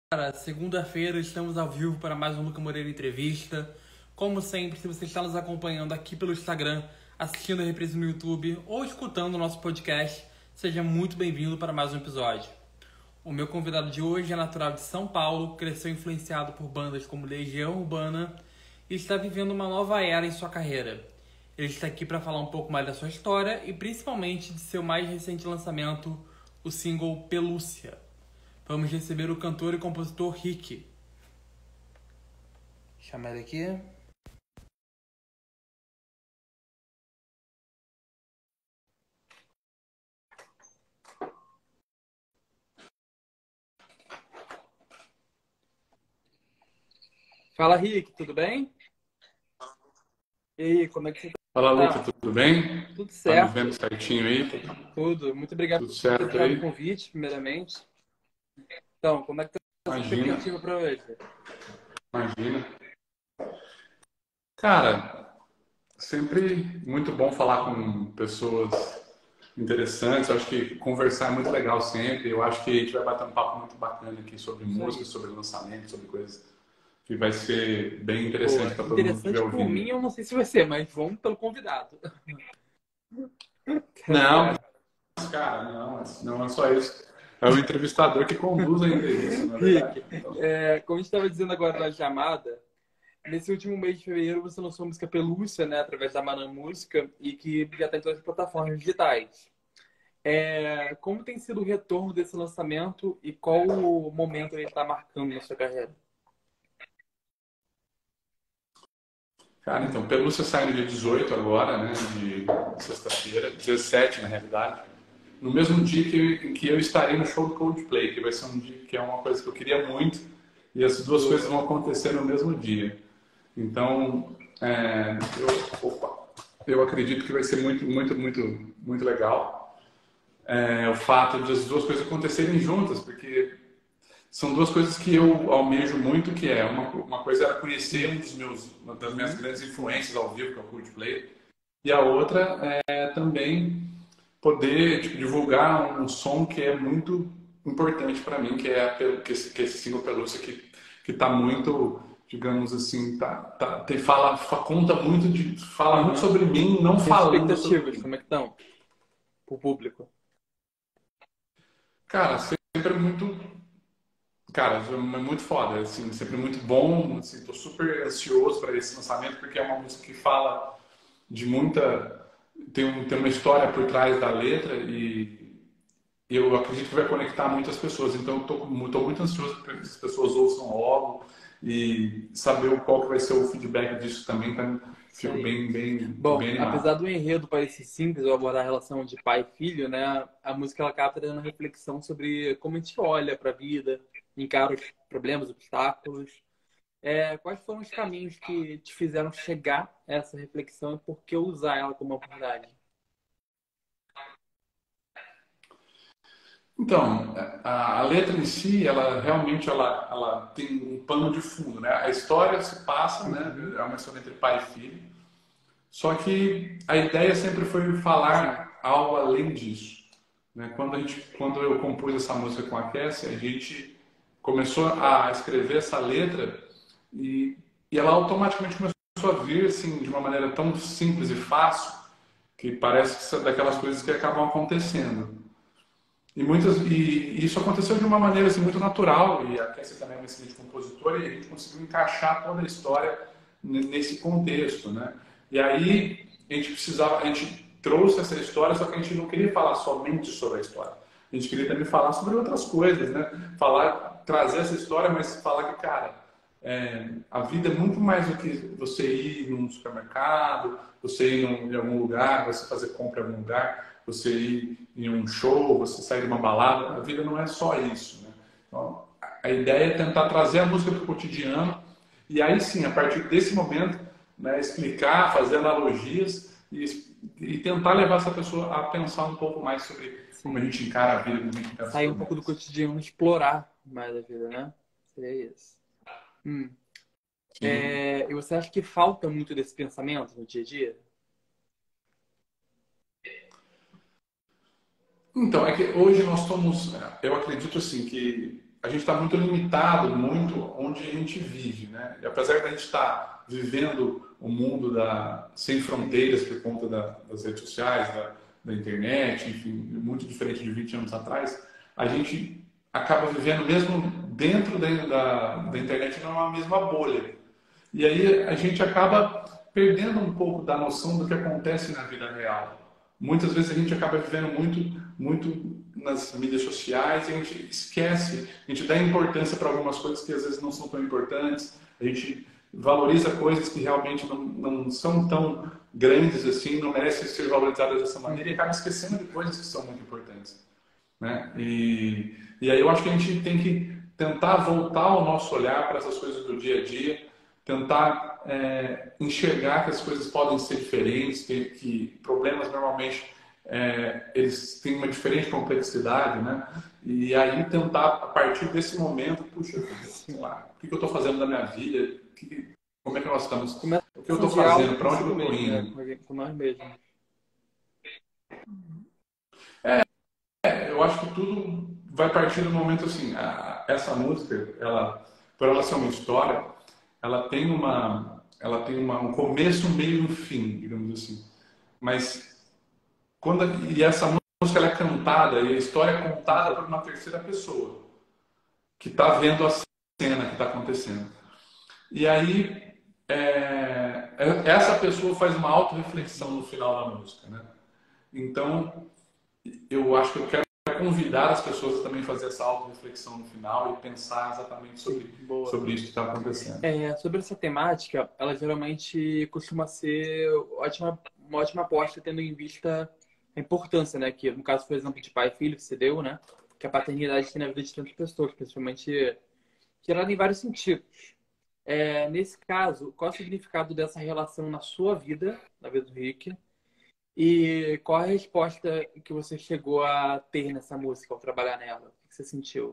Segunda-feira estamos ao vivo para mais um Luca Moreira Entrevista. Como sempre, se você está nos acompanhando aqui pelo Instagram, assistindo a reprise no YouTube ou escutando o nosso podcast, seja muito bem-vindo para mais um episódio. O meu convidado de hoje é natural de São Paulo, cresceu influenciado por bandas como Legião Urbana e está vivendo uma nova era em sua carreira. Ele está aqui para falar um pouco mais da sua história e principalmente de seu mais recente lançamento, o single Pelúcia. Vamos receber o cantor e compositor Rick. Chama ele aqui. Fala, Rick, tudo bem? E aí, como é que você Fala, Luca, tá? tudo bem? Tudo Tá me certo, vendo certinho aí? tudo. Muito obrigado Tudo por ter certo aceitado o aí? convite, primeiramente. Então, como é que tá a sua Imagina, expectativa para hoje? imagina. Cara, sempre muito bom falar com pessoas interessantes. Eu acho que conversar é muito legal sempre. Eu acho que a gente vai bater um papo muito bacana aqui sobre Isso música, aí. sobre lançamento, sobre coisas que vai ser bem interessante Boa. para todo mundo que estiver Interessante por mim, ouvindo. eu não sei se vai ser, mas vamos pelo convidado. Tá Não, certo. cara, não é só isso. É o entrevistador que conduz a entrevista, na verdade. Rick, Então, como a gente estava dizendo agora na chamada, nesse último mês de fevereiro você lançou a música Pelúcia, né, através da Manan Música, e que já está em todas as plataformas digitais. Como tem sido o retorno desse lançamento e qual o momento ele está marcando na sua carreira? cara, então, Pelúcia sai no dia 18 agora, né, de sexta-feira, 17 na realidade, no mesmo dia em que eu estarei no show do Coldplay, que vai ser um dia que é uma coisa que eu queria muito, e as duas coisas Boa. vão acontecer no mesmo dia. Então, eu acredito que vai ser muito, muito, muito, muito legal o fato de as duas coisas acontecerem juntas, porque são duas coisas que eu almejo muito, que é uma coisa era conhecer uma das minhas Uhum. grandes influências ao vivo, que é o Coldplay, e a outra é também poder tipo, divulgar um som que é muito importante para mim, que é que esse single Pelúcia que está muito, digamos assim, fala muito Aham. sobre mim, não E as falando sobre expectativas, mim. como é que estão pro público? Cara, sempre muito, cara, é muito foda, assim, sempre muito bom, assim, tô super ansioso para esse lançamento porque é uma música que fala de muita tem uma história por trás da letra e eu acredito que vai conectar muitas pessoas. Então, eu tô muito ansioso para que as pessoas ouçam logo e saber qual que vai ser o feedback disso também. Então, Isso fico aí. bem Bom, apesar animado. do enredo parecer simples ao abordar a relação de pai e filho, né, a música ela capta dando reflexão sobre como a gente olha para a vida, encara os problemas, obstáculos. Quais foram os caminhos que te fizeram chegar a essa reflexão e por que usar ela como oportunidade? Então, a letra em si, ela realmente ela tem um pano de fundo, né? A história se passa, né? Uhum. É uma história entre pai e filho. Só que a ideia sempre foi Sim. falar algo além disso. Né? Quando eu compus essa música com a Cassie, a gente começou a escrever essa letra e, e ela automaticamente começou a vir assim, de uma maneira tão simples e fácil que parece que são daquelas coisas que acabam acontecendo. E isso aconteceu de uma maneira assim, muito natural, e a Cassie também é uma excelente compositora, e a gente conseguiu encaixar toda a história nesse contexto, né? E aí a gente trouxe essa história, só que a gente não queria falar somente sobre a história. A gente queria também falar sobre outras coisas, né? Trazer essa história, mas falar que, cara, a vida é muito mais do que você ir num supermercado, você ir em algum lugar, você fazer compra em algum lugar, você ir em um show, você sair de uma balada. A vida não é só isso, né? Então, a ideia é tentar trazer a música para o cotidiano e aí sim, a partir desse momento, né, explicar, fazer analogias e tentar levar essa pessoa a pensar um pouco mais sobre como a Sim. gente encara a vida, como a gente pensa os Sair um pouco do problemas. cotidiano, explorar mais a vida, né? Seria isso. Hum. Sim. E você acha que falta muito desse pensamento no dia a dia? Então, é que hoje nós estamos, eu acredito assim que a gente está muito limitado, muito onde a gente vive, né? E apesar de a gente estar vivendo o mundo sem fronteiras por conta das redes sociais, da internet, enfim, muito diferente de 20 anos atrás, a gente acaba vivendo mesmo dentro da internet numa mesma bolha. E aí a gente acaba perdendo um pouco da noção do que acontece na vida real. Muitas vezes a gente acaba vivendo muito nas mídias sociais e a gente esquece, a gente dá importância para algumas coisas que às vezes não são tão importantes, a gente valoriza coisas que realmente não são tão grandes assim, não merecem ser valorizadas dessa maneira e acaba esquecendo de coisas que são muito importantes, né? E aí eu acho que a gente tem que tentar voltar o nosso olhar para essas coisas do dia a dia, tentar enxergar que as coisas podem ser diferentes, que problemas normalmente eles têm uma diferente complexidade, né? E aí tentar, a partir desse momento, puxa, sei lá, o que eu estou fazendo da minha vida? Como é que nós estamos? Começa O que eu estou de algo fazendo? Para onde eu estou mesmo, né? indo? Com nós mesmos. Eu acho que tudo vai partir do momento assim, essa música, por ela ser uma história, um começo, um meio e um fim, digamos assim. Mas e essa música ela é cantada e a história é contada por uma terceira pessoa que está vendo a cena que está acontecendo. E aí essa pessoa faz uma autorreflexão no final da música, né? Então eu acho que eu quero convidar as pessoas a também fazer essa autorreflexão no final e pensar exatamente sobre isso que está acontecendo. Sobre essa temática, ela geralmente costuma ser uma ótima aposta, tendo em vista a importância, né? Que no caso, por exemplo, de pai e filho que você deu, né? Que a paternidade tem na vida de tantas pessoas, principalmente gerada em vários sentidos. Nesse caso, qual é o significado dessa relação na sua vida, na vida do Rick? E qual a resposta que você chegou a ter nessa música ao trabalhar nela? O que você sentiu?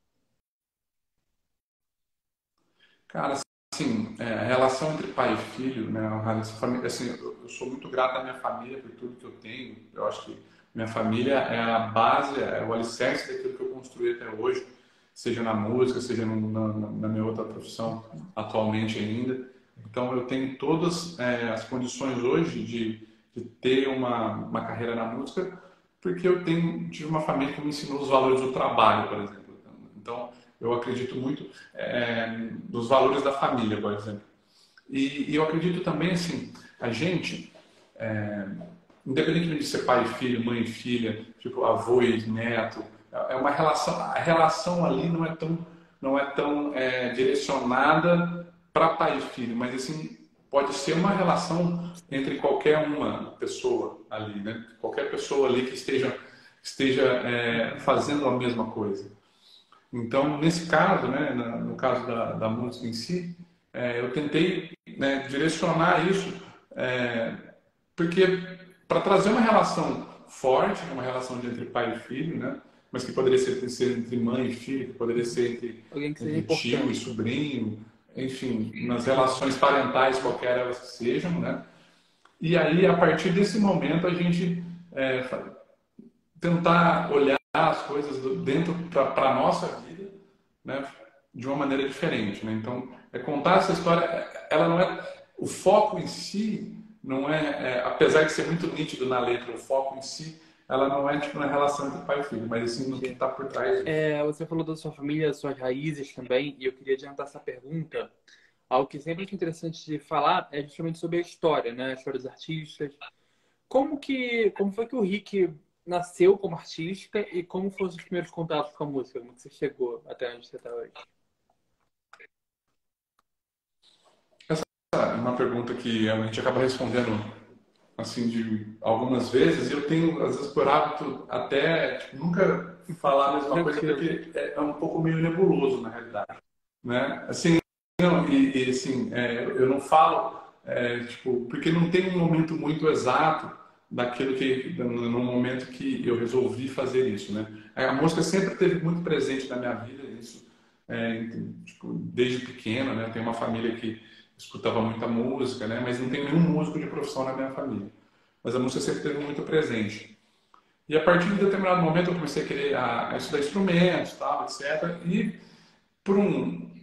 Cara, assim, a relação entre pai e filho, né, essa família, assim, eu sou muito grato à minha família por tudo que eu tenho. Eu acho que minha família é a base, é o alicerce daquilo que eu construí até hoje, seja na música, seja na minha outra profissão atualmente ainda. Então, eu tenho todas as condições hoje de ter uma carreira na música, porque eu tive uma família que me ensinou os valores do trabalho, por exemplo. Então, eu acredito muito nos valores da família, por exemplo. E eu acredito também, assim, a gente, independentemente de ser pai e filho, mãe e filha, tipo avô e neto, é uma relação, a relação ali não é tão direcionada para pai e filho, mas assim, pode ser uma relação entre qualquer uma pessoa ali, né? Qualquer pessoa ali que esteja fazendo a mesma coisa. Então, nesse caso, né, no caso da música em si, eu tentei, né, direcionar isso, porque para trazer uma relação forte, uma relação entre pai e filho, né, mas que poderia ser entre mãe e filho, que poderia ser Alguém que seja entre tio e importante. sobrinho, enfim, nas relações parentais, qualquer elas que sejam, né? E aí, a partir desse momento, a gente tentar olhar as coisas dentro para a nossa vida, né, de uma maneira diferente, né? Então, contar essa história, ela não é o foco em si, não apesar de ser muito nítido na letra, o foco em si, ela não é tipo na relação entre pai e filho, mas assim no que está por trás disso. Você falou da sua família, das suas raízes também, e eu queria adiantar essa pergunta. Algo que sempre é interessante de falar é justamente sobre a história, né? A história dos artistas. Como foi que o Rick nasceu como artista e como foram os primeiros contatos com a música? Como que você chegou até onde você está hoje? Essa é uma pergunta que a gente acaba respondendo assim de algumas vezes, e eu tenho às vezes por hábito até tipo, nunca falar a mesma coisa Tranquilo. porque é um pouco meio nebuloso na realidade, né? Assim, não, assim, eu não falo tipo, porque não tem um momento muito exato no momento que eu resolvi fazer isso, né? A música sempre esteve muito presente na minha vida, isso tipo, desde pequeno, né? Eu tenho uma família que escutava muita música, né? Mas não tem nenhum músico de profissão na minha família. Mas a música sempre esteve muito presente. E a partir de determinado momento eu comecei a querer a estudar instrumentos, tal, etc. E por um,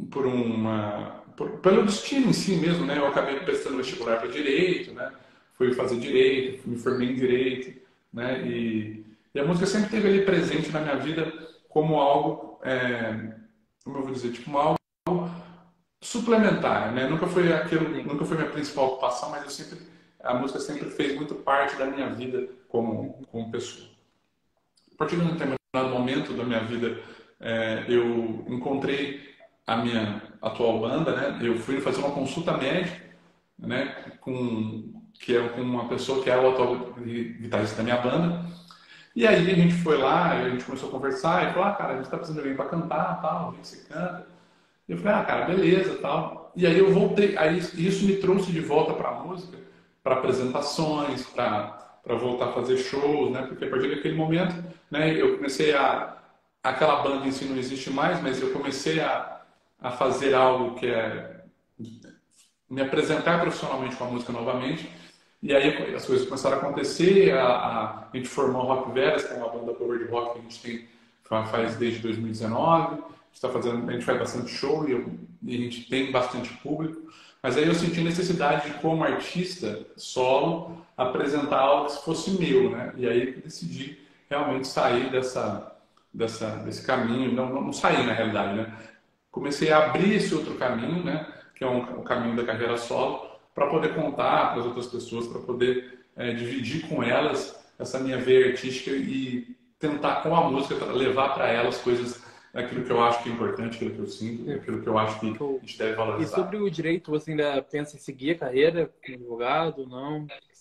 pelo destino em si mesmo, né? Eu acabei prestando vestibular para direito, né? Fui fazer direito, me formei em direito, né? E a música sempre esteve ali presente na minha vida como algo, como eu vou dizer, tipo algo suplementar, né? Nunca foi aquilo, Sim. nunca foi minha principal ocupação, mas a música sempre fez muito parte da minha vida como pessoa. A partir de um determinado momento da minha vida, eu encontrei a minha atual banda, né? Eu fui fazer uma consulta médica, né? Com uma pessoa que é o atual guitarrista da minha banda. E aí a gente foi lá, a gente começou a conversar e falou, cara, a gente tá precisando de alguém para cantar, tal, a gente se canta. E eu falei, cara, beleza, tal. E aí eu voltei, aí isso me trouxe de volta para a música, para apresentações, para voltar a fazer shows, né? Porque a partir daquele momento, né, eu comecei aquela banda em si não existe mais, mas eu comecei a fazer algo que é me apresentar profissionalmente com a música novamente. E aí as coisas começaram a acontecer, a gente formou a Rock Veras, que é uma banda cover de rock que a gente faz desde 2019. A gente faz bastante show e a gente tem bastante público. Mas aí eu senti necessidade de, como artista solo, apresentar algo que fosse meu, né? E aí eu decidi realmente sair desse caminho, não sair na realidade, né? Comecei a abrir esse outro caminho, né? Que é um caminho da carreira solo, para poder contar para as outras pessoas, para poder dividir com elas essa minha veia artística e tentar, com a música, levar para elas coisas, aquilo que eu acho que é importante, aquilo que eu sinto, aquilo que eu acho que Show. a gente deve E valorizar. sobre o direito, você ainda pensa em seguir a carreira como advogado? Não?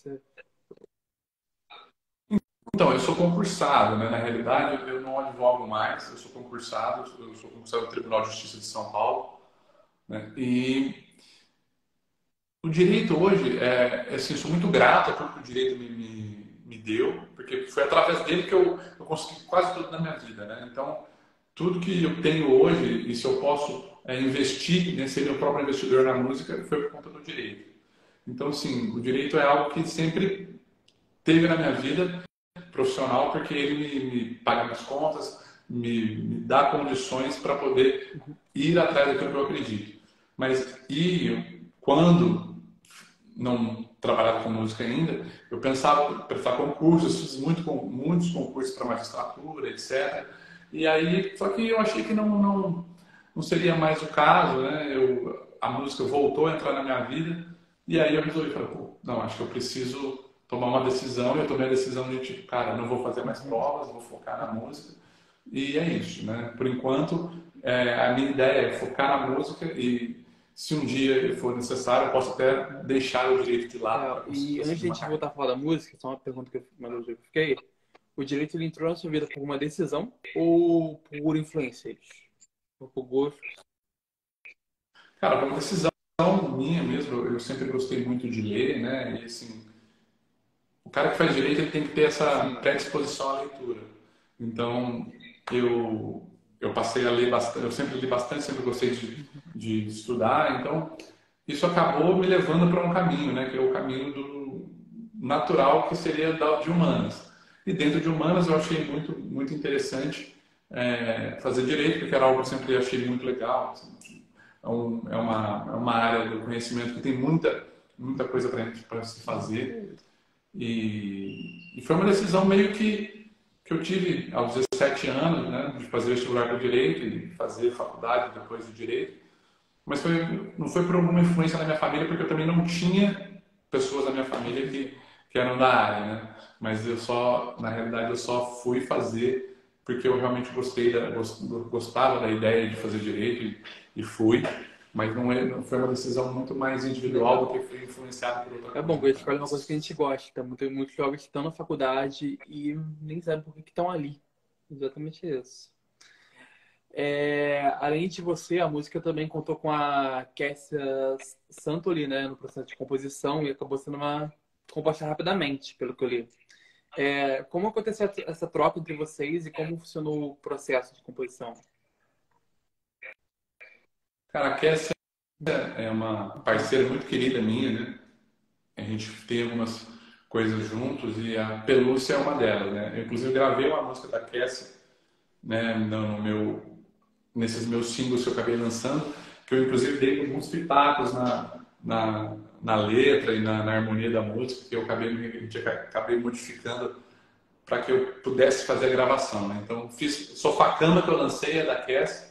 Então, eu sou concursado, né? Na realidade, eu não advogo mais, eu sou concursado do Tribunal de Justiça de São Paulo, né? E o direito hoje, assim, eu sou muito grato a tudo que o direito me deu, porque foi através dele que eu consegui quase tudo na minha vida, né? Então, tudo que eu tenho hoje, e se eu posso investir, né, ser meu próprio investidor na música, foi por conta do direito. Então, assim, o direito é algo que sempre teve na minha vida profissional, porque ele me paga minhas contas, me dá condições para poder ir atrás daquilo que eu acredito. Mas, quando não trabalhava com música ainda, eu pensava em prestar concursos, fiz muitos concursos para magistratura, etc. E aí, só que eu achei que não seria mais o caso, né? A música voltou a entrar na minha vida, e aí eu resolvi, falar, pô, não, acho que eu preciso tomar uma decisão, e eu tomei a decisão de, tipo, cara, eu não vou fazer mais provas, vou focar na música, e é isso, né? Por enquanto, a minha ideia é focar na música e se um dia for necessário, eu posso até deixar o direito de lado para E conseguir antes de a uma gente carreira. voltar a falar da música, só uma pergunta uma dúvida que eu fiquei. O direito ele entrou na sua vida por uma decisão ou por influências? Ou por gosto? Cara, uma decisão minha mesmo, eu sempre gostei muito de ler, né? E assim, o cara que faz direito ele tem que ter essa Sim. predisposição à leitura. Então, eu passei a ler bastante, eu sempre li bastante, sempre gostei de estudar, então isso acabou me levando para um caminho, né? Que é o caminho do natural, que seria de humanas. E dentro de humanas eu achei muito interessante fazer direito, porque era algo que eu sempre achei muito legal. Assim, é uma área do conhecimento que tem muita coisa para se fazer. E foi uma decisão meio que eu tive aos 17 anos, né, de fazer vestibular para direito e fazer faculdade depois de direito. Mas não foi por alguma influência na minha família, porque eu também não tinha pessoas na minha família que eram da área, né? Mas na realidade, eu só fui fazer porque eu realmente gostava da ideia de fazer direito e fui. Mas não foi uma decisão muito mais individual do Legal. que foi influenciada por outra É bom coisa, que a gente né? escolhe uma coisa que a gente gosta. Tem muitos jovens que estão na faculdade e nem sabem por que estão ali. Exatamente isso. Além de você, a música também contou com a Kessia Santoli, né, no processo de composição e acabou sendo uma composta rapidamente, pelo que eu li. Como aconteceu essa troca entre vocês e como funcionou o processo de composição? Cara, a Kessia é uma parceira muito querida minha, né? A gente tem algumas coisas juntos e a Pelúcia é uma delas, né? Eu, inclusive, gravei uma música da Cassie, né, nesses meus singles que eu acabei lançando, que eu, inclusive, dei alguns pitacos na letra e na harmonia da música, que eu acabei modificando para que eu pudesse fazer a gravação, né? Então, fiz Sofacama, que eu lancei, é da Cassie,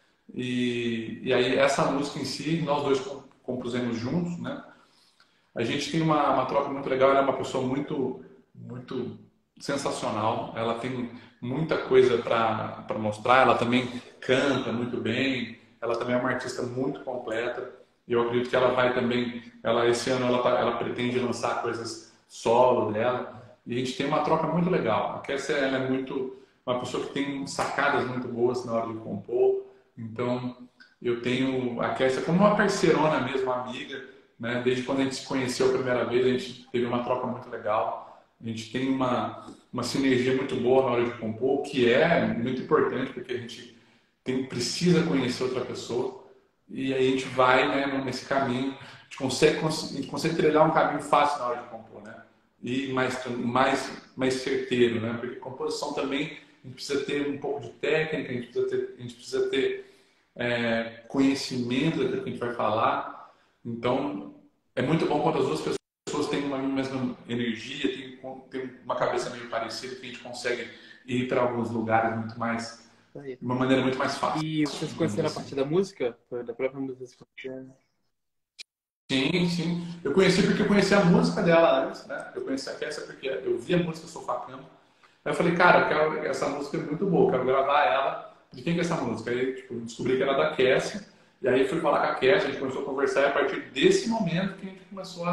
e aí essa música em si, nós dois compusemos juntos, né? A gente tem uma troca muito legal. Ela é uma pessoa muito sensacional. Ela tem muita coisa para mostrar. Ela também canta muito bem. Ela também é uma artista muito completa. E eu acredito que ela vai também. Esse ano ela pretende lançar coisas solo dela. E a gente tem uma troca muito legal. A Kessia, ela é uma pessoa que tem sacadas muito boas na hora de compor. Então, eu tenho a Kessia como uma parceirona mesmo, uma amiga, né? Desde quando a gente se conheceu a primeira vez, a gente teve uma troca muito legal. A gente tem uma sinergia muito boa na hora de compor, que é muito importante, porque a gente precisa conhecer outra pessoa. E aí a gente vai, né, nesse caminho, a gente consegue trilhar um caminho fácil na hora de compor, né? E mais certeiro, né? Porque composição também, a gente precisa ter um pouco de técnica, a gente precisa ter conhecimento daquilo que a gente vai falar. Então, é muito bom quando as duas pessoas têm uma mesma energia, têm uma cabeça meio parecida, que a gente consegue ir para alguns lugares muito mais, de uma maneira muito mais fácil. E vocês se conheceram a partir da música? Da própria música se conheceram? Sim, sim. Eu conheci porque eu conheci a música dela antes, né? Eu conheci a Kessia porque eu vi a música Sofacama. Aí eu falei, cara, essa música é muito boa, eu quero gravar ela. De quem que é essa música? Aí, tipo, descobri que era da Kessia. E aí fui falar com a Kessia, a gente começou a conversar e a partir desse momento que a gente começou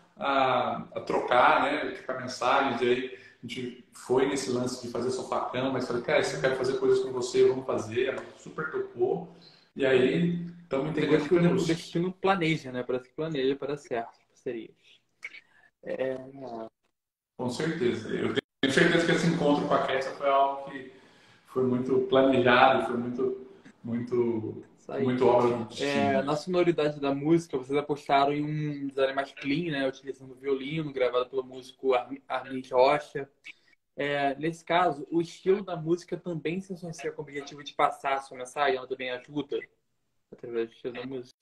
a trocar, né? Trocar mensagens. E aí a gente foi nesse lance de fazer Sofacama, mas falei, cara, se eu quero fazer coisas com você, vamos fazer. Ela super topou. E aí estamos entendendo que o destino planeja, né? Parece que planeja para certas parcerias. Com certeza. Eu tenho certeza que esse encontro com a Kessia foi algo que foi muito planejado, foi muito obra do destino. Na sonoridade da música, vocês apostaram em um design mais clean, né? Utilizando violino, gravado pelo músico Armin Rocha. Nesse caso, o estilo da música também se associa com o objetivo de passar a sua mensagem, ela também ajuda através do estilo da música.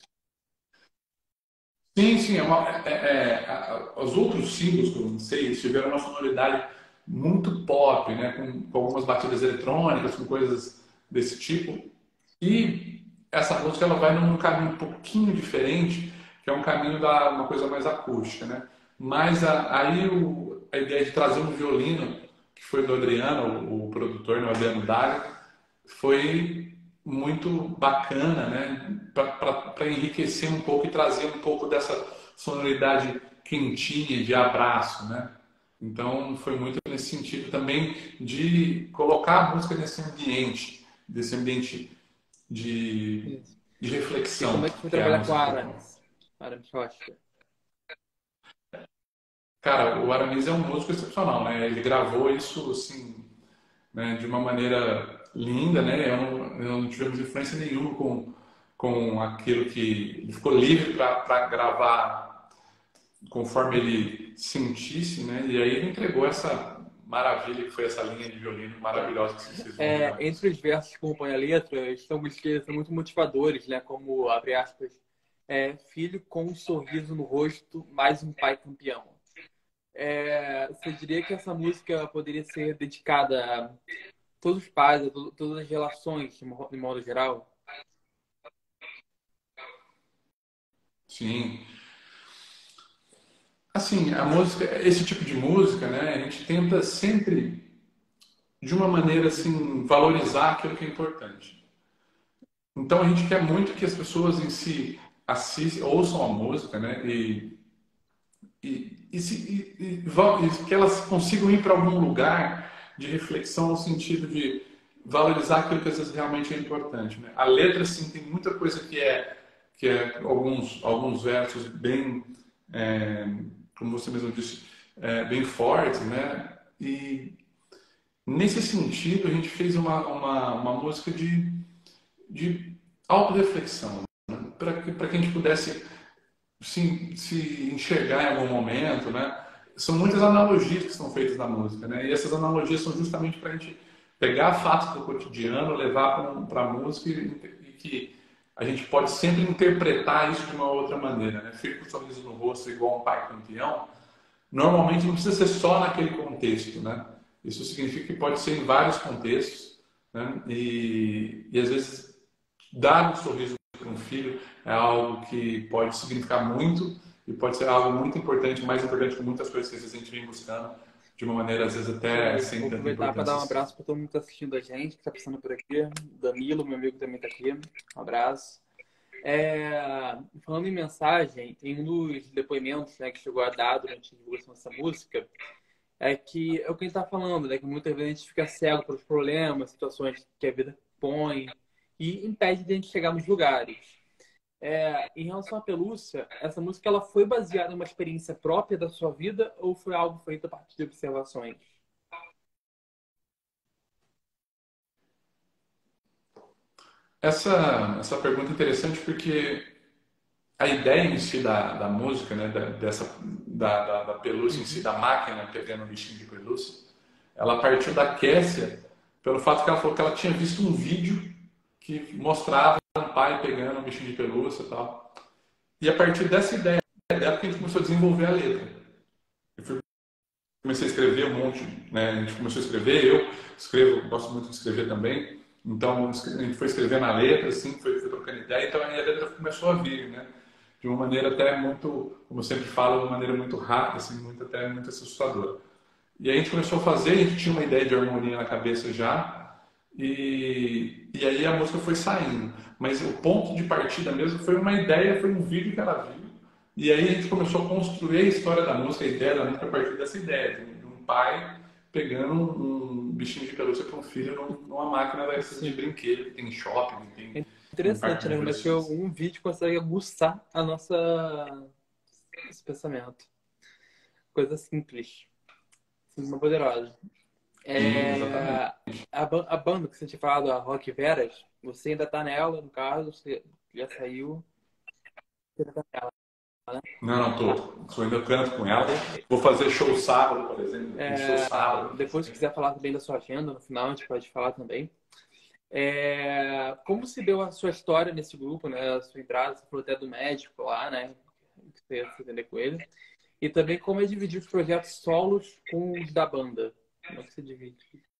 Sim, sim. Os outros singles que eu lancei, eles tiveram uma sonoridade muito pop, né? Com algumas batidas eletrônicas, com coisas desse tipo. E essa música ela vai num caminho um pouquinho diferente, que é um caminho da uma coisa mais acústica, né? Mas a ideia de trazer um violino, que foi do Adriano, o produtor, né, o Adriano Daga, foi muito bacana, né? Para enriquecer um pouco e trazer um pouco dessa sonoridade quentinha de abraço, né? Então foi muito nesse sentido também de colocar a música desse ambiente de, de E como reflexão. é que foi Que é a trabalhar com música a que eu falo. Aramis Rocha? Cara, o Aramis é um músico excepcional, né? Ele gravou isso assim, né, de uma maneira linda, né? Eu não tivemos influência nenhuma com aquilo que ele ficou livre para gravar conforme ele sentisse, né? E aí ele entregou essa maravilha que foi essa linha de violino maravilhosa que vocês vão ouvir. Entre os versos que compõem a letra, estão músicas muito motivadores, né? Como, abre aspas, filho com um sorriso no rosto, mais um pai campeão. Você diria que essa música poderia ser dedicada a todos os pais, a todas as relações, de modo geral? Sim. Assim, a música, esse tipo de música, né? A gente tenta sempre, de uma maneira assim, valorizar aquilo que é importante. Então a gente quer muito que as pessoas em si ouçam a música, né? E que elas consigam ir para algum lugar de reflexão no sentido de valorizar aquilo que às vezes realmente é importante, né? A letra, sim, tem muita coisa que é alguns versos bem, como você mesmo disse, bem fortes, né? E nesse sentido a gente fez uma música de autorreflexão, né? Para que a gente pudesse se enxergar em algum momento, né? são muitas analogias que são feitas na música, né? E essas analogias são justamente para a gente pegar fatos do cotidiano, levar para a música e que a gente pode sempre interpretar isso de uma outra maneira, né? Fica com um sorriso no rosto igual um pai campeão. Normalmente não precisa ser só naquele contexto, né? Isso significa que pode ser em vários contextos, né? E às vezes dar um sorriso para um filho é algo que pode significar muito e pode ser algo muito importante, mais importante que muitas coisas que às vezes a gente vem buscando de uma maneira às vezes até sem Vou tanta aproveitar para dar um importância. abraço para todo mundo que está assistindo a gente, que está passando por aqui. Danilo, meu amigo, também está aqui. Um abraço. Falando em mensagem, tem um dos depoimentos, né, que chegou a dar durante a divulgação dessa música, é o que a gente está falando, né, que muitas vezes a gente fica cego pelos problemas, situações que a vida põe e impede de a gente chegar nos lugares. Em relação à pelúcia, essa música ela foi baseada em uma experiência própria da sua vida ou foi algo feito a partir de observações? Essa pergunta é interessante porque a ideia em si da música, né, da pelúcia em si, Uhum. da máquina pegando o bichinho de pelúcia, ela partiu da Kessia pelo fato que ela falou que ela tinha visto um vídeo que mostrava um pai pegando um bichinho de pelúcia e tal. E a partir dessa ideia dela que a gente começou a desenvolver a letra. Comecei a escrever um monte, né? A gente começou a escrever, eu escrevo, gosto muito de escrever também. Então a gente foi escrevendo a letra, assim, foi trocando ideia, então a letra começou a vir, né? De uma maneira até muito, como eu sempre falo, de uma maneira muito rápida, assim, até muito assustadora. E aí a gente começou a fazer, a gente tinha uma ideia de harmonia na cabeça já, e aí a música foi saindo. Mas o ponto de partida mesmo foi uma ideia, foi um vídeo que ela viu, e aí a gente começou a construir a história da música, a ideia da música a partir dessa ideia, de um pai pegando um bichinho de pelúcia para um filho numa máquina dessas de Sim. brinquedo, que tem em shopping, É tem em parque interessante, de né? Como é que diversões. um vídeo consegue aguçar esse pensamento. Coisa simples, simples mas poderosa. Sim, exatamente. A banda que você tinha falado, a Rock Veras, você ainda tá nela, no caso, você já saiu, você ainda tá nela, né? Não, tô ainda canto com ela. Vou fazer show sábado, por exemplo. Tem show sábado. Depois, se quiser falar também da sua agenda, no final a gente pode falar também. Como se deu a sua história nesse grupo, né? A sua entrada, você falou até do médico lá, né? Que você ia se entender com ele. E também como é dividir os projetos solos com os da banda. Como é que você divide?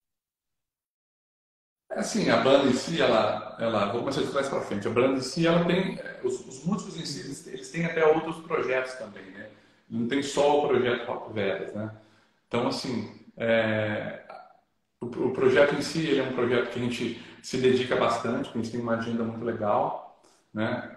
Assim, a banda em si, vou começar de trás para frente. A banda em si, ela tem, os músicos em si, Uhum. eles têm até outros projetos também, né? Não tem só o projeto Rock Veras, né? Então, assim, o projeto em si, ele é um projeto que a gente se dedica bastante, que a gente tem uma agenda muito legal, né?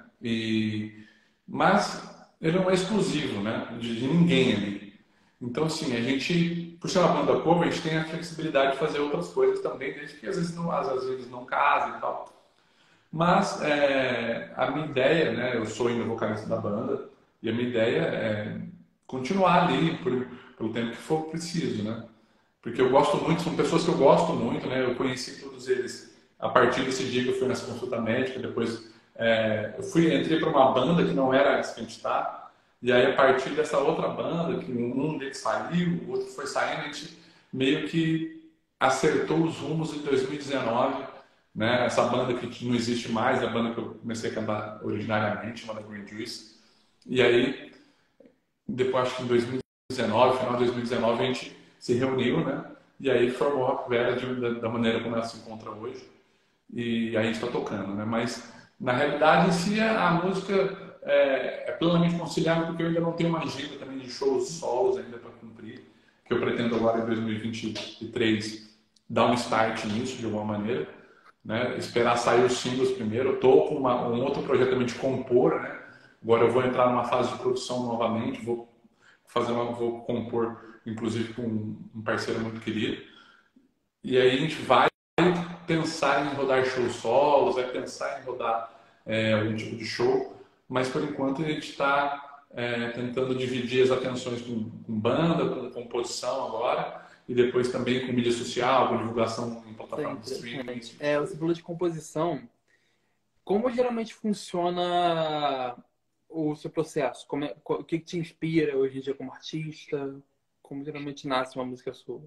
Mas ele não é exclusivo, né? De ninguém ali. Então, assim, a gente, por ser uma banda cover, a gente tem a flexibilidade de fazer outras coisas também, desde que às vezes não casem e tal. Mas a minha ideia, né? Eu sou ainda vocalista da banda, e a minha ideia é continuar ali pelo tempo que for preciso, né? Porque eu gosto muito, são pessoas que eu gosto muito, né? Eu conheci todos eles a partir desse dia que eu fui nessa consulta médica. Depois entrei para uma banda que não era essa que a gente está. E aí, a partir dessa outra banda, que um deles saiu, o outro foi saindo, a gente meio que acertou os rumos em 2019, né? Essa banda que não existe mais, a banda que eu comecei a cantar originariamente, chamada Green Juice. E aí, depois, acho que em 2019, final de 2019, a gente se reuniu, né? E aí formou a Rock Vera da maneira como ela se encontra hoje. E aí a gente está tocando, né? Mas, na realidade, em si, a música é plenamente conciliável, porque eu ainda não tenho uma agenda também de shows solos ainda para cumprir, que eu pretendo agora, em 2023, dar um start nisso, de alguma maneira, né? Esperar sair os singles primeiro. Eu tô com um outro projeto também de compor, né? Agora eu vou entrar numa fase de produção novamente, vou compor, inclusive com um parceiro muito querido. E aí a gente vai pensar em rodar shows solos, vai pensar em rodar algum tipo de show, mas por enquanto a gente está tentando dividir as atenções com banda, com composição agora, e depois também com mídia social, com divulgação em Isso é plataforma de streaming, esse interessante. tipo de Você coisa. falou de composição. Como geralmente funciona o seu processo? O que te inspira hoje em dia como artista? Como geralmente nasce uma música sua?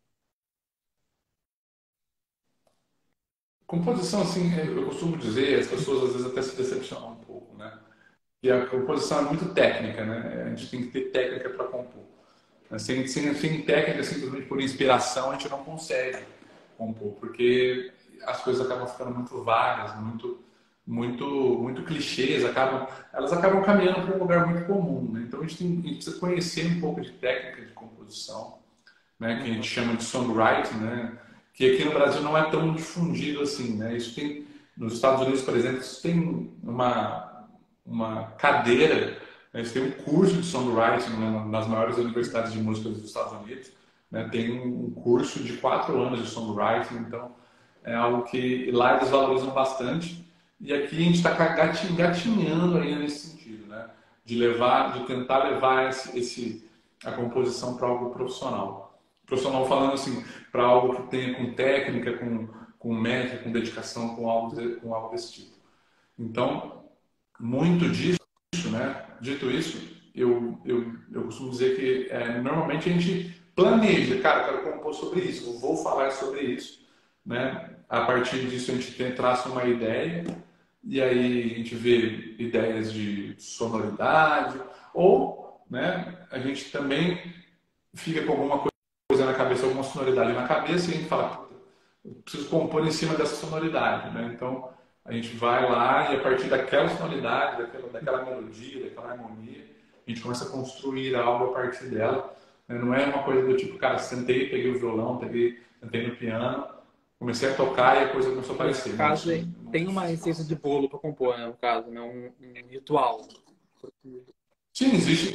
Composição, assim, eu costumo dizer, as pessoas às vezes até se decepcionam um pouco, né? E a composição é muito técnica, né? A gente tem que ter técnica para compor. Sem técnica, simplesmente por inspiração, a gente não consegue compor, porque as coisas acabam ficando muito vagas, muito clichês, elas acabam caminhando para um lugar muito comum, né? Então a gente precisa conhecer um pouco de técnica de composição, né? Que a gente chama de songwriting, né? Que aqui no Brasil não é tão difundido assim, né? Isso tem nos Estados Unidos, por exemplo, isso tem uma cadeira, né? Eles têm um curso de songwriting, né? Nas maiores universidades de música dos Estados Unidos, né? Tem um curso de 4 anos de songwriting, então é algo que lá eles valorizam bastante. E aqui a gente está gatinhando ainda nesse sentido, né? De tentar levar a composição para algo profissional. Profissional falando assim, para algo que tenha com técnica, com método, com dedicação, com algo desse tipo. Então, muito disso, né? Dito isso, eu costumo dizer que normalmente a gente planeja, cara, eu quero compor sobre isso, eu vou falar sobre isso, né? A partir disso a gente traça uma ideia e aí a gente vê ideias de sonoridade ou, né? A gente também fica com alguma coisa na cabeça, alguma sonoridade na cabeça e a gente fala, eu preciso compor em cima dessa sonoridade, né? Então a gente vai lá e a partir daquela sonoridade, daquela melodia, daquela harmonia, a gente começa a construir algo a partir dela. Né? Não é uma coisa do tipo, cara, sentei, peguei o violão, sentei no piano, comecei a tocar e a coisa começou a aparecer. Nesse caso, Não tem uma funciona receita de assim. bolo para compor, né? No caso, né? Um ritual. Sim,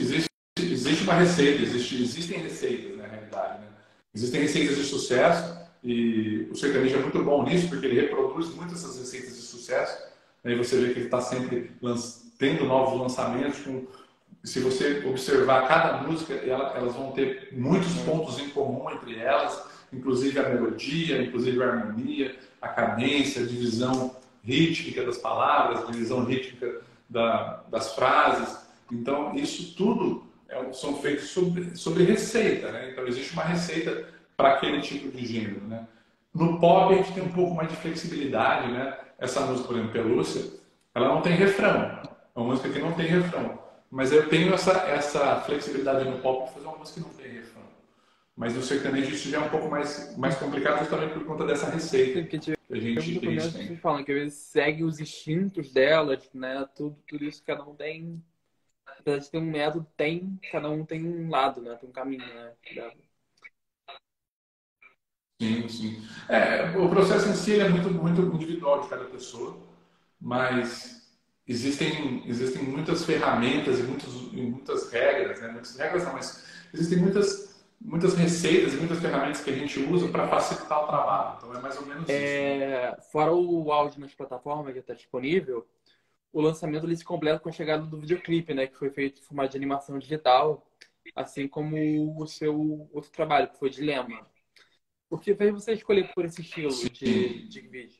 existe uma receita, existem receitas, né, na realidade. Né? Existem receitas de sucesso e o sertanejo é muito bom nisso porque ele reproduz muitas dessas receitas de sucesso. Aí você vê que ele está sempre tendo novos lançamentos. Se você observar cada música, elas vão ter muitos pontos em comum entre elas, inclusive a melodia, inclusive a harmonia, a cadência, a divisão rítmica das palavras, a divisão rítmica das frases. Então, isso tudo são feitos sobre receita, né? Então, existe uma receita para aquele tipo de gênero, né? No pop, a gente tem um pouco mais de flexibilidade, né? Essa música, por exemplo, Pelúcia, ela não tem refrão. É uma música que não tem refrão. Mas eu tenho essa flexibilidade no pop de fazer uma música que não tem refrão. Mas no sertanejo isso já é um pouco mais complicado justamente por conta dessa receita Porque que a tivemos gente no tem isso começo, tem. vocês falam que às vezes segue os instintos delas, né? Tudo isso cada um tem. Apesar de ter um método, cada um tem um lado, né? Tem um caminho, né? Sim, sim. O processo em si é muito individual de cada pessoa, mas existem muitas ferramentas e muitas regras, né? Muitas regras não, mas existem muitas receitas e muitas ferramentas que a gente usa para facilitar o trabalho. Então é mais ou menos isso, né? Fora o áudio nas plataformas que está disponível, o lançamento ele se completa com a chegada do videoclipe, né? Que foi feito em formato de animação digital, assim como o seu outro trabalho, que foi Dilema. O que fez você escolher por esse estilo Sim. de vídeo?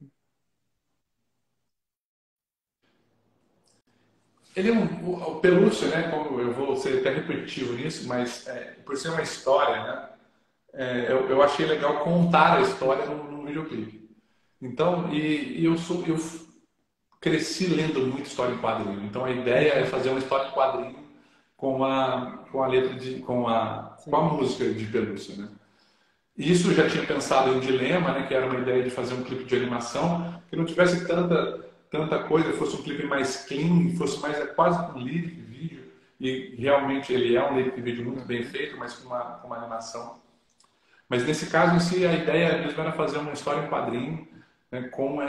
Ele é o Pelúcia, né? Como eu vou ser até repetitivo nisso, mas por ser uma história, né? Eu achei legal contar a história no videoclipe. Então, eu cresci lendo muito história em quadrinho. Então, a ideia é fazer uma história em quadrinho com a letra com a Sim. música de Pelúcia, né? Isso eu já tinha pensado em Dilema, né, que era uma ideia de fazer um clipe de animação que não tivesse tanta coisa, fosse um clipe mais clean, fosse mais quase um lyric vídeo. E realmente ele é um lyric vídeo muito bem Uhum. feito, mas com uma animação. Mas nesse caso em si, a ideia mesmo era fazer uma história em quadrinho, né,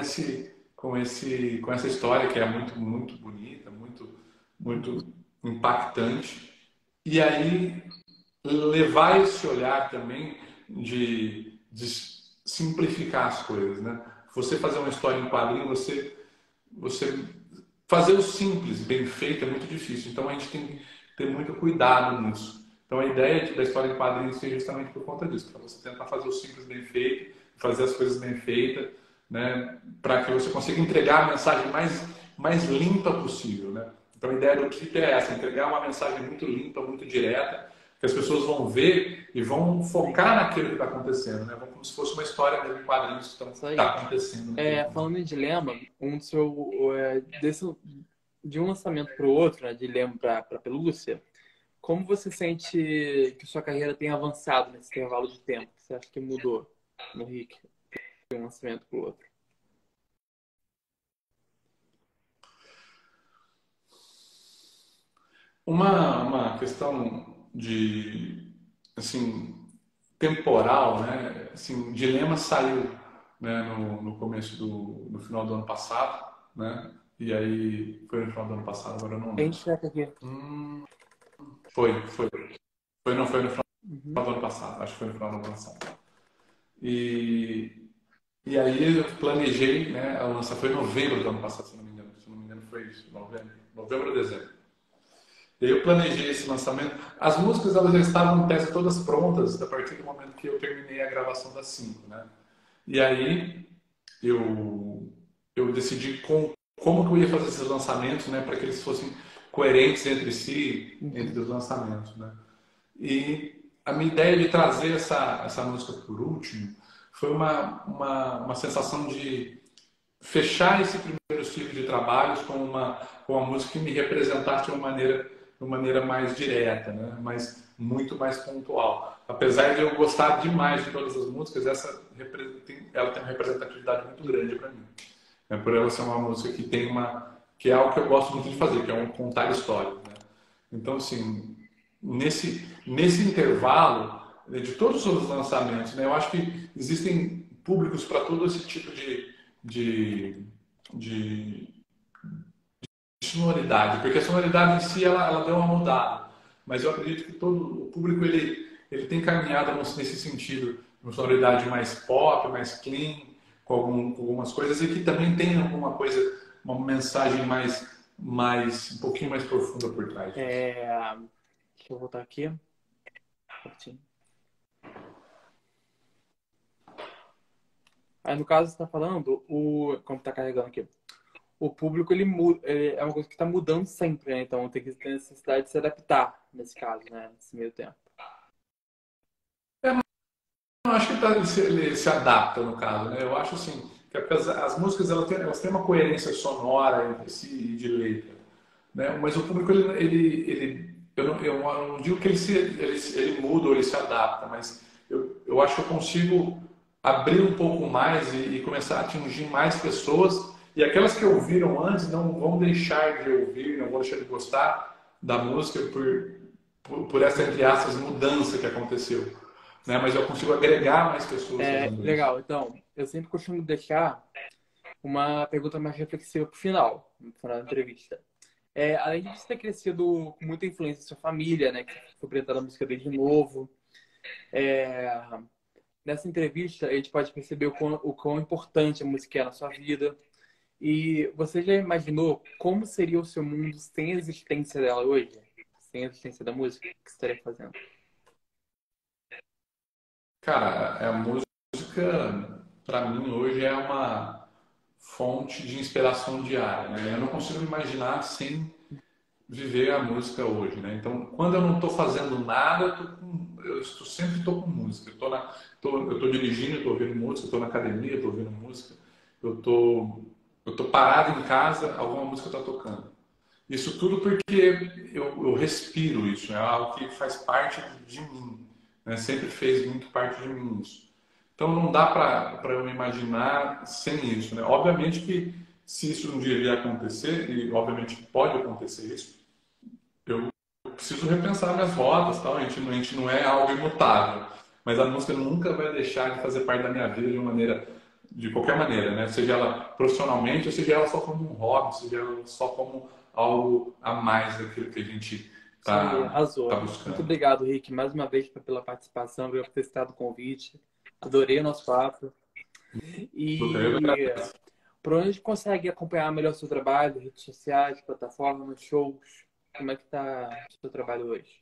com essa história que é muito bonita, muito impactante. E aí levar esse olhar também de simplificar as coisas, né? Você fazer uma história em quadrinho, você fazer o simples bem feito é muito difícil. Então a gente tem que ter muito cuidado nisso. Então a ideia da história em quadrinhos é justamente por conta disso, para você tentar fazer o simples bem feito, fazer as coisas bem feitas, né? Para que você consiga entregar a mensagem mais limpa possível, né? Então a ideia do clipe é essa, entregar uma mensagem muito limpa, muito direta, que as pessoas vão ver e vão focar naquilo que está acontecendo, né? Como se fosse uma história mesmo em quadrinhos que Isso aí. está acontecendo. Falando em dilema, de um lançamento para o outro, né, dilema para Pelúcia, como você sente que sua carreira tem avançado nesse intervalo de tempo? Você acha que mudou no Rick de um lançamento para o outro? Uma questão de, assim, temporal, né? Assim, o Dilema saiu, né, no começo no final do ano passado, né? E aí foi no final do ano passado, agora eu não Quem lembro. checa aqui? Não foi no final Uhum. do ano passado, acho que foi no final do ano passado. E aí eu planejei, né? A lança foi em novembro do ano passado, se não me engano. Se não me engano foi isso, novembro ou dezembro. E aí eu planejei esse lançamento. As músicas elas já estavam em tese todas prontas a partir do momento que eu terminei a gravação das 5, né? E aí eu decidi como que eu ia fazer esses lançamentos, né, para que eles fossem coerentes entre si, entre os lançamentos, né? E a minha ideia de trazer essa música por último foi uma sensação de fechar esse primeiro ciclo de trabalhos com uma música que me representasse de uma maneira mais direta, né? Mas muito mais pontual. Apesar de eu gostar demais de todas as músicas, ela tem uma representatividade muito grande para mim. É por ela ser uma música que é algo que eu gosto muito de fazer, que é contar histórias, né? Então, assim, nesse intervalo, né, de todos os lançamentos, né, eu acho que existem públicos para todo esse tipo de, de sonoridade, porque a sonoridade em si ela deu uma mudada, mas eu acredito que todo o público ele tem caminhado nesse sentido, uma sonoridade mais pop, mais clean, com algumas coisas e que também tem alguma coisa, uma mensagem um pouquinho mais profunda por trás disso. Deixa eu voltar aqui. Certinho. Aí, no caso, você está falando, como está carregando aqui, o público ele muda, é uma coisa que está mudando sempre, né? Então tem que ter necessidade de se adaptar nesse caso, né? Nesse meio tempo. Eu acho que ele se adapta no caso, né? Eu acho assim que as músicas elas têm uma coerência sonora entre si e de letra, né? Mas o público eu não digo que ele muda ou ele se adapta, mas eu acho que eu consigo abrir um pouco mais e começar a atingir mais pessoas e aquelas que ouviram antes não vão deixar de ouvir, não vão deixar de gostar da música por essa, entre aspas, mudança que aconteceu, né? Mas eu consigo agregar mais pessoas fazendo isso. Legal. Então, eu sempre costumo deixar uma pergunta mais reflexiva para o final, no final da entrevista. Além de você ter crescido com muita influência da sua família, né? Que foi apresentada a música desde novo. Nessa entrevista, a gente pode perceber o quão importante a música é na sua vida. E você já imaginou como seria o seu mundo sem a existência dela hoje? Sem a existência da música? O que você estaria fazendo? Cara, a música, para mim, hoje é uma fonte de inspiração diária, né? Eu não consigo imaginar sem viver a música hoje, né? Então, quando eu não estou fazendo nada, sempre estou com música. Eu tô dirigindo, estou ouvindo música, estou na academia, estou ouvindo música. Eu tô parado em casa, alguma música está tocando. Isso tudo porque eu respiro isso, é algo que faz parte de mim, né? Sempre fez muito parte de mim isso. Então não dá para eu imaginar sem isso, né? Obviamente que se isso um dia vier a acontecer, e obviamente pode acontecer isso, eu preciso repensar minhas rotas, tal. A gente não é algo imutável, mas a música nunca vai deixar de fazer parte da minha vida de qualquer maneira, né? Seja ela profissionalmente, ou seja ela só como um hobby, seja ela só como algo a mais daquilo que a gente Isso aí, tá arrasou. Muito buscando. obrigado, Rick, mais uma vez pela participação, por ter citado o convite. Adorei o nosso papo. E por onde a gente consegue acompanhar melhor o seu trabalho, redes sociais, plataformas, shows? Como é que tá o seu trabalho hoje?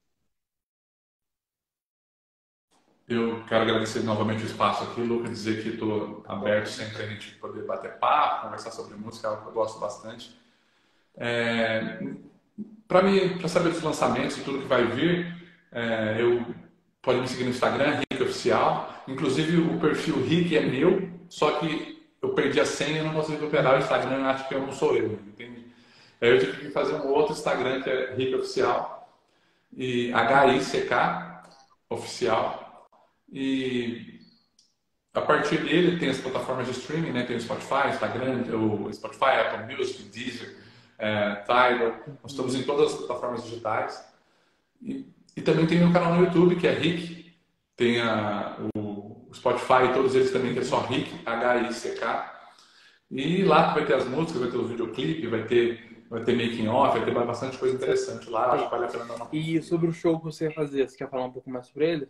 Eu quero agradecer novamente o espaço aqui, Luca, dizer que estou aberto sempre a gente poder bater papo, conversar sobre música, é algo que eu gosto bastante. Para saber dos lançamentos e tudo que vai vir, Eu pode me seguir no Instagram, Rick Oficial. Inclusive o perfil Rick é meu, só que eu perdi a senha e não consigo recuperar o Instagram, acho que eu não sou eu, entende? Aí eu tive que fazer um outro Instagram que é Rick Oficial e HICK Oficial. E a partir dele tem as plataformas de streaming, né? Tem o Spotify, Instagram, o Spotify, Apple Music, Deezer, Tidal. Nós estamos em todas as plataformas digitais. E também tem o canal no YouTube, que é Rick. Tem o Spotify, todos eles também, que é só Rick, HICK. E lá vai ter as músicas, vai ter os videoclipes, vai ter making off, vai ter bastante coisa interessante lá. Acho que vale a pena dar uma E conferida. sobre o show que você ia fazer, você quer falar um pouco mais sobre ele?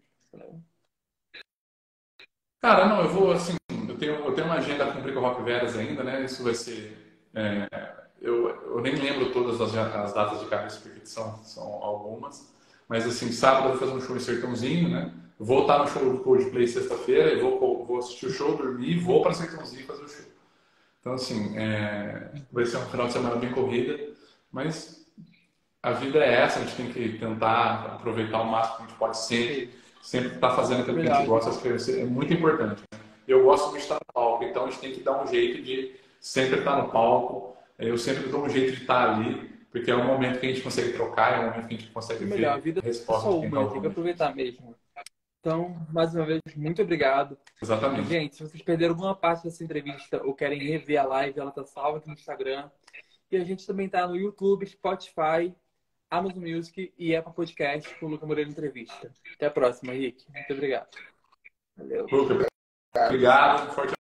Cara, não, eu vou assim, eu tenho uma agenda a cumprir com o Rock Veras ainda, né? Isso vai ser. Eu nem lembro todas as datas de cabeça, porque são algumas. Mas assim, sábado eu vou fazer um show em Sertãozinho, né? Vou estar no show do Coldplay sexta-feira, e vou assistir o show, dormir, vou para Sertãozinho fazer o show. Então, assim, vai ser um final de semana bem corrida, mas a vida é essa, a gente tem que tentar aproveitar o máximo que a gente pode sempre estar fazendo aquilo que a gente gosta, acho que é muito importante. Né? Eu gosto de estar no palco, então a gente tem que dar um jeito de sempre estar no palco. Eu sempre dou um jeito de estar ali, porque é um momento que a gente consegue trocar, é um momento que a gente consegue Melhor, a ver vida a é resposta só de quem está uma, tem que ouvindo. aproveitar mesmo. Então, mais uma vez, muito obrigado. E, Exatamente. gente, se vocês perderam alguma parte dessa entrevista ou querem rever a live, ela tá salva aqui no Instagram. E a gente também tá no YouTube, Spotify, Amazon Music e Apple Podcast com o Luca Moreira Entrevista. Até a próxima, Rick. Muito obrigado. Valeu. Obrigado, forte